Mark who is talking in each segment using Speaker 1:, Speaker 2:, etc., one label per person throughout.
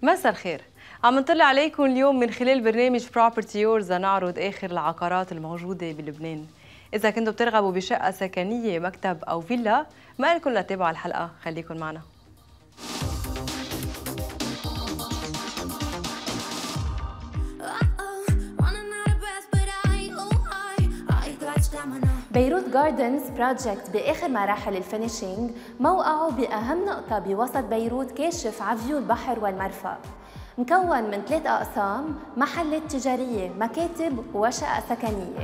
Speaker 1: مساء الخير. عم نطلع عليكم اليوم من خلال برنامج Property Yours نعرض آخر العقارات الموجودة بلبنان. إذا كنتوا بترغبوا بشقة سكنية، مكتب أو فيلا، ما لكم لا تتابعوا الحلقة، خليكم معنا.
Speaker 2: بيروت جاردنز بروجكت بآخر مراحل الفينيشينج، موقعه بأهم نقطة بوسط بيروت كاشف على فيو البحر والمرفأ. مكون من 3 أقسام: محلات تجارية، مكاتب وشقق سكنية.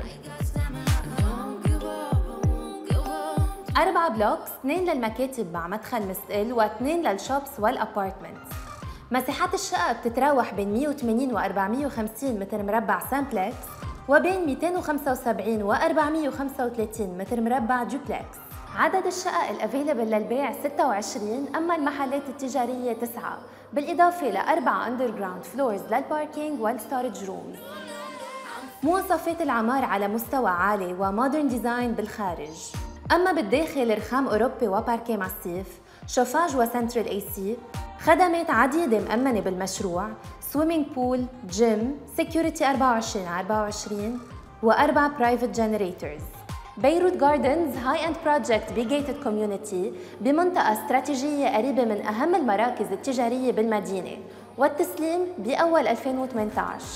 Speaker 2: 4 بلوكس، 2 للمكاتب مع مدخل مستقل و2 للشوبس والأبارتمنتس. مساحات الشقق بتتراوح بين 180 و 450 متر مربع سامبلكس، وبين 275 و 435 متر مربع دوبلكس. عدد الشقق الافيلبل للبيع 26، اما المحلات التجاريه 9، بالاضافه ل4 اندرجراوند فلورز للباركينج والستورج رومز. مواصفات العمار على مستوى عالي ومودرن ديزاين بالخارج. اما بالداخل رخام اوروبي وباركيه ماسيف، شوفاج وسنترال اي سي، خدمات عديده مأمنه بالمشروع، سويمينج بول، جيم، سيكيورتي 24/24 و4 برايفت جنريتورز. بيروت جاردنز هاي اند بروجكت بجيتد كوميونيتي بمنطقة استراتيجية قريبة من أهم المراكز التجارية بالمدينة، والتسليم بأول 2018.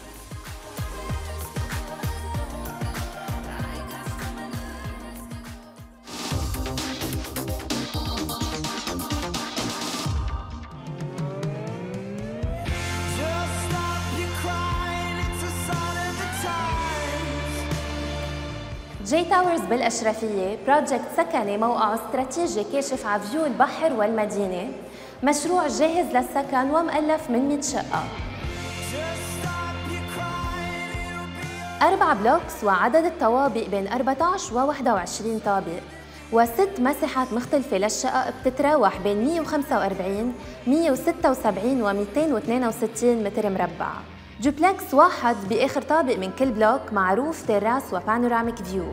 Speaker 2: جي تاورز بالأشرفية بروجكت سكني موقعه استراتيجي كاشف على فيو البحر والمدينة، مشروع جاهز للسكن ومؤلف من 100 شقة. 4 بلوكس وعدد الطوابق بين 14 و 21 طابق، و6 مساحات مختلفة للشقق بتتراوح بين 145 176 و 262 متر مربع. دوبلكس واحد بآخر طابق من كل بلوك مع روف، تيراس وبانوراميك فيو.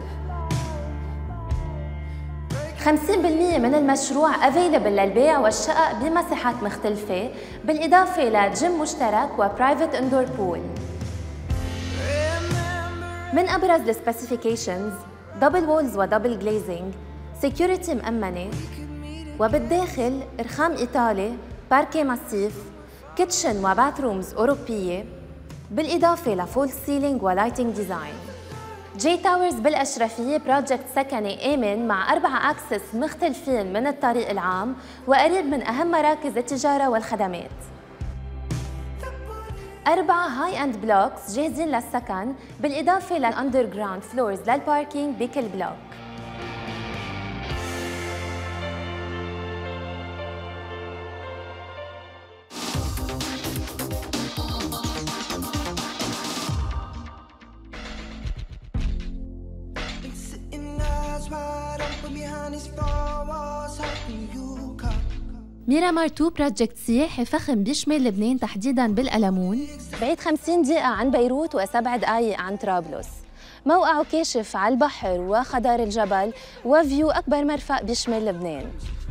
Speaker 2: 50% من المشروع افيلبل للبيع والشقق بمساحات مختلفة، بالإضافة لجيم مشترك وبرايفت اندور بول. من أبرز السبيسيفيكيشنز: دبل وولز ودبل جليزنج، سيكيورتي مأمنة، وبالداخل رخام إيطالي، باركيه ماسيف، كيتشن وباثرومز أوروبية، بالإضافة لفول سيلينج ولايتنج ديزاين. جي تاورز بالأشرفية بروجكت سكني آمن مع 4 أكسس مختلفين من الطريق العام، وقريب من أهم مراكز التجارة والخدمات. 4 هاي اند بلوكس جاهزين للسكن، بالإضافة للأندرجراوند فلورز للباركينج بكل بلوك. ميرامار 2 بروجكت سياحي فخم بيشمل لبنان تحديداً بالقلمون، بعيد 50 دقيقة عن بيروت و7 دقايق عن طرابلس. موقعه كاشف على البحر وخضار الجبل وفيو أكبر مرفأ بيشمل لبنان.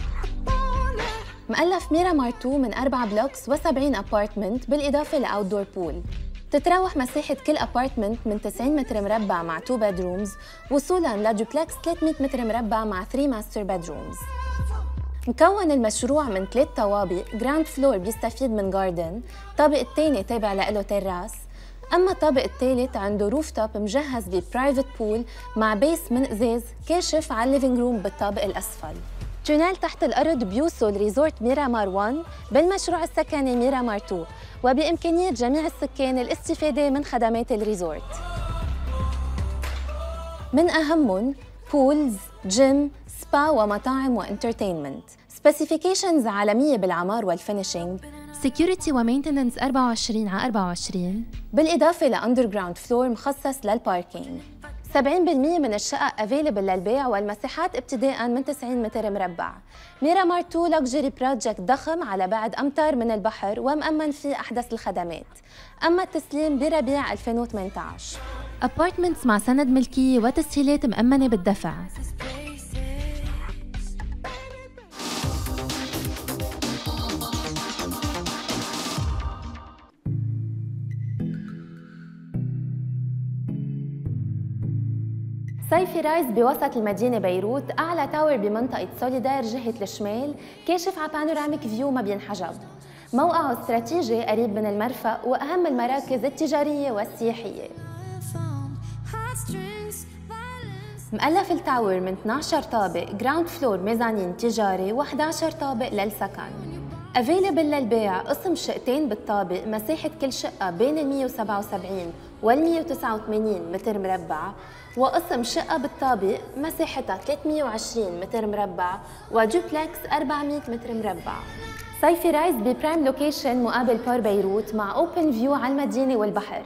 Speaker 2: مؤلف ميرامار 2 من 4 بلوكس و70 أبارتمنت، بالإضافة لأوتدور بول. تتراوح مساحة كل أبارتمنت من 90 متر مربع مع 2 بدرومز، وصولاً لدوبلكس 300 متر مربع مع 3 ماستر بدرومز. مكون المشروع من 3 طوابق، جراوند فلور بيستفيد من جاردن، الطابق الثاني تابع له تيراس، أما الطابق الثالث عنده روف توب مجهز ببرايفت بول مع بيس من إزاز كاشف على الليفينج روم بالطابق الأسفل. تونيل تحت الأرض بيوصل ريزورت ميرامار 1 بالمشروع السكني ميرامار 2، وبإمكانية جميع السكان الاستفادة من خدمات الريزورت. من أهمهم بولز، جيم، سبا ومطاعم وانترتينمنت. سبيسيفيكيشنز عالمية بالعمار والفينيشينج، سيكيورتي ومينتننس 24/24، بالإضافة لأندرجراوند فلور مخصص للباركينج. 70% من الشقق افيلبل للبيع، والمساحات ابتداءً من 90 متر مربع. ميرامار 2 لكجري بروجكت ضخم على بعد أمتار من البحر ومأمن فيه أحدث الخدمات. أما التسليم بربيع 2018. أبارتمنتس مع سند ملكية وتسهيلات مأمنة بالدفع. صيفي رايز بوسط المدينة بيروت، أعلى تاور بمنطقة سوليدار جهة الشمال، كاشف على بانوراميك فيو ما بينحجب. موقعه استراتيجي قريب من المرفأ وأهم المراكز التجارية والسياحية. مؤلف التاور من 12 طابق جراوند فلور ميزانين تجاري و11 طابق للسكن. افيلبل للبيع قسم شقتين بالطابق، مساحة كل شقة بين ال 177 وال 189 متر مربع، وقسم شقة بالطابق مساحتها 320 متر مربع ودوبلكس 400 متر مربع. صيفي رايز ببرايم لوكيشن مقابل بار بيروت مع اوبن فيو على المدينة والبحر.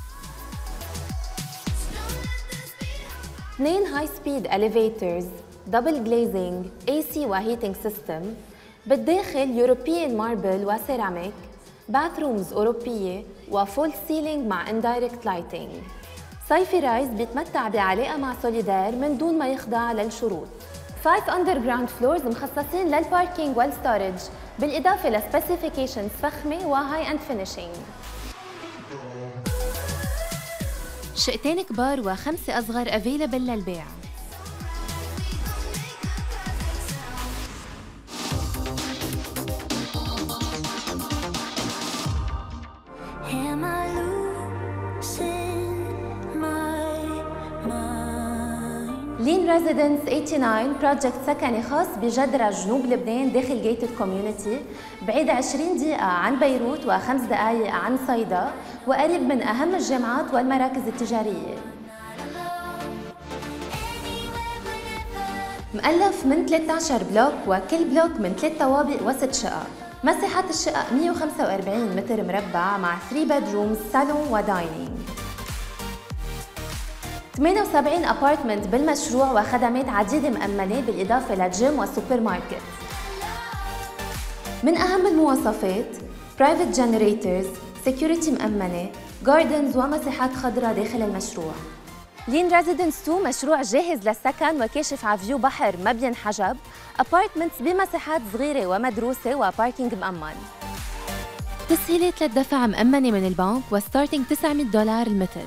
Speaker 2: 2 هاي سبيد اليفيترز، دبل جليزنج، اي سي وهيتنج سيستم، بالداخل يوروبيان ماربل وسيراميك، باثرومز أوروبية وفول سيلينج مع اندايركت لايتنج. صيفي رايز بيتمتع بعلاقة مع سوليدار من دون ما يخضع للشروط. 5 اندر جراوند فلورز مخصصين للباركينج والستورج، بالإضافة لسبيسيفيكيشنز فخمة وهاي اند فينيشينج. شقتين كبار و5 أصغر افيلبل للبيع. لين ريزيدنس 89 بروجكت سكني خاص بجدرة جنوب لبنان داخل جيتد كوميونيتي، بعيد 20 دقيقة عن بيروت و5 دقائق عن صيدا، وقريب من أهم الجامعات والمراكز التجارية. مؤلف من 13 بلوك، وكل بلوك من 3 طوابق و6 شقق. مساحة الشقق 145 متر مربع مع 3 bedrooms، صالون وداينينج. 78 ابارتمنت بالمشروع وخدمات عديدة مأمنة بالإضافة لجيم وسوبر ماركت. من أهم المواصفات برايفت جنريتورز، سيكيورتي مأمنة، جاردنز ومساحات خضراء داخل المشروع. لين ريزيدنس 2 مشروع جاهز للسكن وكاشف على فيو بحر ما بينحجب، ابارتمنتس بمساحات صغيرة ومدروسة وباركينج مأمن. تسهيلات للدفع مأمنة من البنك وستارتنج $900 المتر.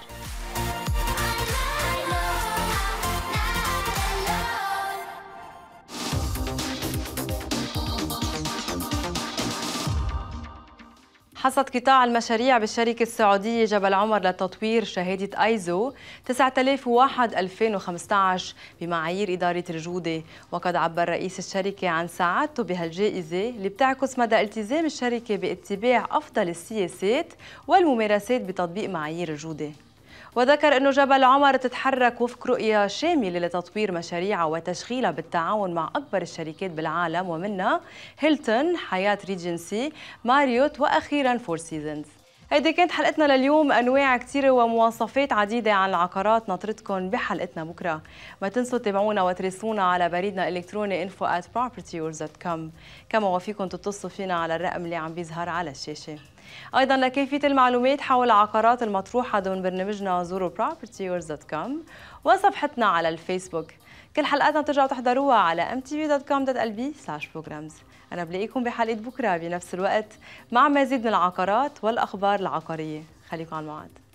Speaker 1: حصد قطاع المشاريع بالشركة السعودية جبل عمر لتطوير شهادة ايزو 9001-2015 بمعايير إدارة الجودة، وقد عبر رئيس الشركة عن سعادته بهالجائزة اللي بتعكس مدى التزام الشركة باتباع أفضل السياسات والممارسات بتطبيق معايير الجودة. وذكر أنه جبل عمر تتحرك وفق رؤية شاملة لتطوير مشاريعها وتشغيلها بالتعاون مع أكبر الشركات بالعالم، ومنها هيلتون، حياة ريجنسي، ماريوت، وأخيراً فور سيزونز. هيدي كانت حلقتنا لليوم، أنواع كثيرة ومواصفات عديدة عن العقارات ناطرتكم بحلقتنا بكرة. ما تنسوا تتابعونا وتراسلونا على بريدنا الإلكتروني info@propertyyours.com، كما وفيكم تتصلوا فينا على الرقم اللي عم بيظهر على الشاشة. أيضاً لكيفية المعلومات حول العقارات المطروحة ضمن برنامجنا زوروا propertyyours.com وصفحتنا على الفيسبوك. كل حلقاتنا ترجعوا تحضروها على mtv.com.lb/programs. أنا بلاقيكم بحلقة بكرة بنفس الوقت مع مزيد من العقارات والأخبار العقارية. خليكم على الموعد.